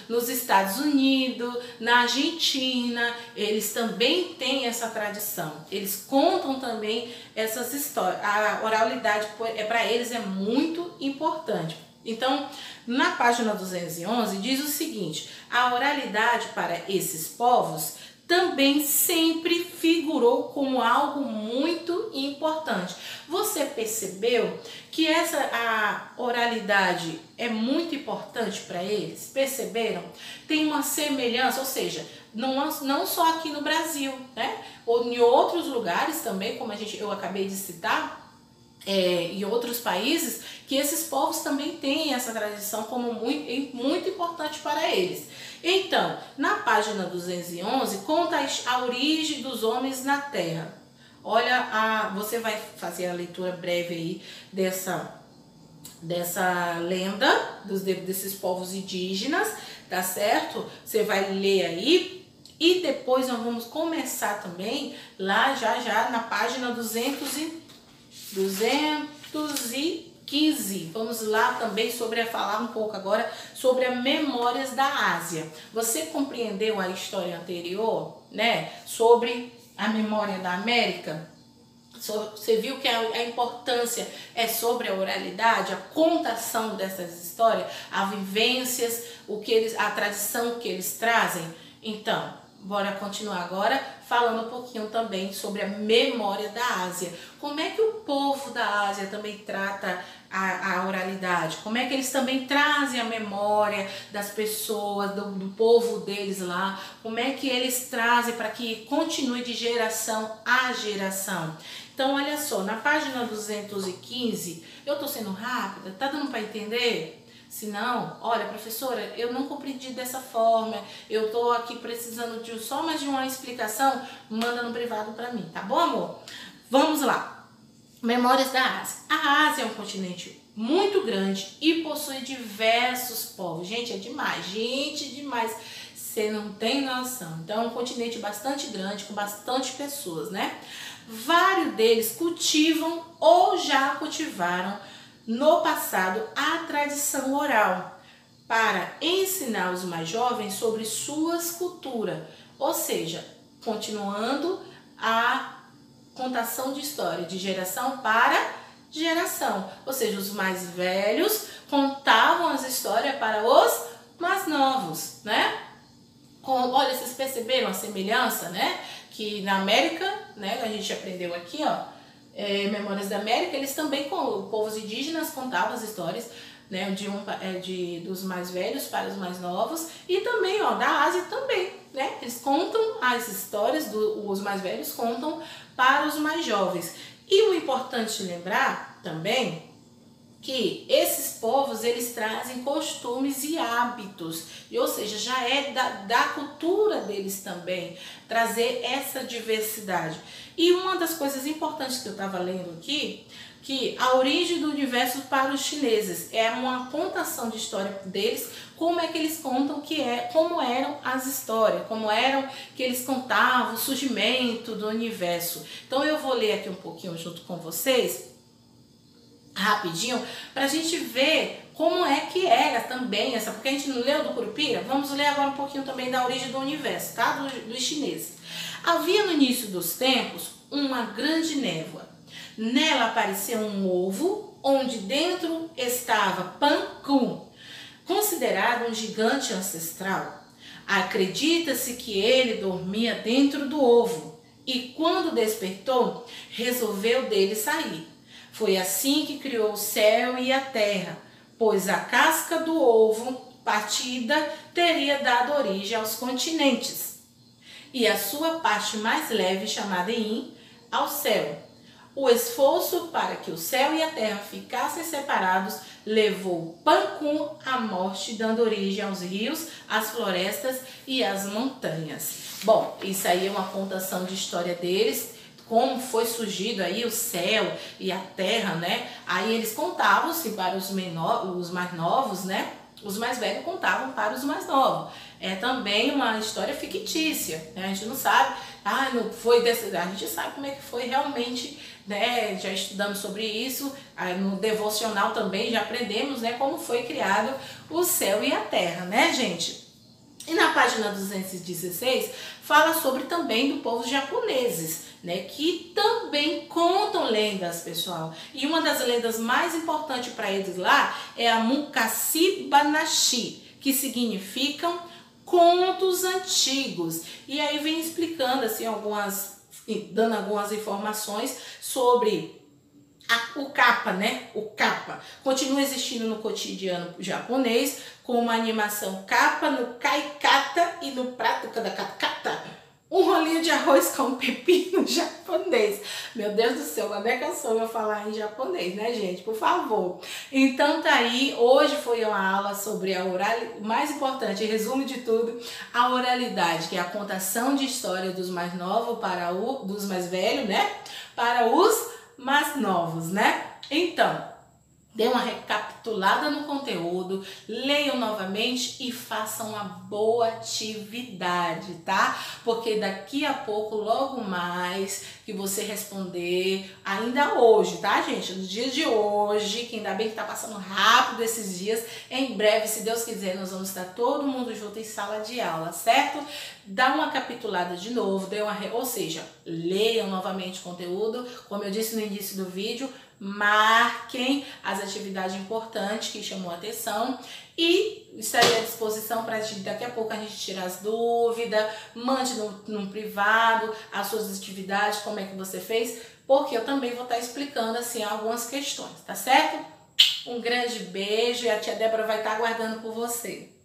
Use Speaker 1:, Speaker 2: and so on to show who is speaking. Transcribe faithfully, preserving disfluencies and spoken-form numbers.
Speaker 1: nos Estados Unidos, na Argentina, eles também têm essa tradição. Eles contam também essas histórias. A oralidade é para eles é muito importante. Então, na página duzentos e onze diz o seguinte: a oralidade para esses povos também sempre figurou como algo muito importante. Você percebeu que essa a oralidade é muito importante para eles? Perceberam? Tem uma semelhança, ou seja, não, não só aqui no Brasil, né? Ou em outros lugares também, como a gente, eu acabei de citar, é, em outros países, que esses povos também têm essa tradição como muito, muito importante para eles. Então, na página duzentos e onze, conta a origem dos homens na Terra. Olha, a, você vai fazer a leitura breve aí dessa, dessa lenda dos, desses povos indígenas, tá certo? Você vai ler aí e depois nós vamos começar também lá já já na página duzentos e quinze. Vamos lá também sobre falar um pouco agora sobre as memórias da Ásia. Você compreendeu a história anterior, né? Sobre a memória da América? Você viu que a, a importância é sobre a oralidade, a contação dessas histórias, as vivências, o que eles, a tradição que eles trazem? Então, bora continuar agora falando um pouquinho também sobre a memória da Ásia. Como é que o povo da Ásia também trata a, a oralidade? Como é que eles também trazem a memória das pessoas, do, do povo deles lá? Como é que eles trazem para que continue de geração a geração? Então, olha só, na página duzentos e quinze, eu tô sendo rápida, tá dando para entender? Se não, olha, professora, eu não compreendi dessa forma, eu tô aqui precisando de só mais de uma explicação, manda no privado para mim, tá bom, amor? Vamos lá. Memórias da Ásia. A Ásia é um continente muito grande e possui diversos povos. Gente, é demais, gente, demais. Você não tem noção. Então, é um continente bastante grande, com bastante pessoas, né? Vários deles cultivam ou já cultivaram no passado a tradição oral para ensinar os mais jovens sobre suas culturas, ou seja, continuando a contação de história de geração para geração, ou seja, os mais velhos contavam as histórias para os mais novos, né? Com, olha, vocês perceberam a semelhança, né? Que na América, né, a gente aprendeu aqui, ó, É, Memórias da América, eles também, com povos indígenas, contavam as histórias, né, de um, de, dos mais velhos para os mais novos, e também, ó, da Ásia também, né, eles contam as histórias, do, os mais velhos contam para os mais jovens. E o importante lembrar também que esses povos, eles trazem costumes e hábitos, ou seja, já é da, da cultura deles também, trazer essa diversidade. E uma das coisas importantes que eu estava lendo aqui, que a origem do universo para os chineses é uma contação de história deles, como é que eles contam que é, como eram as histórias, como eram que eles contavam o surgimento do universo. Então eu vou ler aqui um pouquinho junto com vocês, rapidinho, para a gente ver como é que era também essa, porque a gente não leu do Curupira, vamos ler agora um pouquinho também da origem do universo, tá? Do, dos chineses. Havia no início dos tempos uma grande névoa. Nela apareceu um ovo, onde dentro estava Pancum, considerado um gigante ancestral. Acredita-se que ele dormia dentro do ovo e, quando despertou, resolveu dele sair. Foi assim que criou o céu e a terra, pois a casca do ovo partida teria dado origem aos continentes, e a sua parte mais leve, chamada Yin, ao céu. O esforço para que o céu e a terra ficassem separados levou Pancum à morte, dando origem aos rios, às florestas e às montanhas. Bom, isso aí é uma contação de história deles, como foi surgido aí o céu e a terra, né? Aí eles contavam-se para os, menor, os mais novos, né? Os mais velhos contavam para os mais novos. É também uma história fictícia, né? A gente não sabe, ah, não foi desse, a gente sabe como é que foi realmente, né? Já estudamos sobre isso, aí no devocional também já aprendemos, né? Como foi criado o céu e a terra, né, gente? E na página duzentos e dezesseis fala sobre também do povo japoneses, né, que também contam lendas, pessoal. E uma das lendas mais importantes para eles lá é a Mukashi Banashi, que significam contos antigos. E aí vem explicando assim algumas, dando algumas informações sobre A, o kappa, né? O kappa continua existindo no cotidiano japonês com uma animação kappa no kaikata e no prato da kata, um rolinho de arroz com pepino japonês. Meu Deus do céu, quando é que eu sou eu falar em japonês, né, gente? Por favor. Então tá aí, hoje foi uma aula sobre a oralidade, o mais importante, resumo de tudo, a oralidade, que é a contação de história dos mais novos para o dos mais velhos, né? Para os mais novos, né? Então, dê uma recapitulada no conteúdo, leiam novamente e façam uma boa atividade, tá? Porque daqui a pouco, logo mais, que você responder, ainda hoje, tá, gente? No dia de hoje, que ainda bem que tá passando rápido esses dias, em breve, se Deus quiser, nós vamos estar todo mundo junto em sala de aula, certo? Dá uma capitulada de novo, dê uma, ou seja, leiam novamente o conteúdo, como eu disse no início do vídeo, marquem as atividades importantes que chamou a atenção e estarei à disposição para daqui a pouco a gente tirar as dúvidas, mande no, no privado as suas atividades, como é que você fez, porque eu também vou estar explicando assim algumas questões, tá certo? Um grande beijo e a tia Débora vai estar aguardando por você.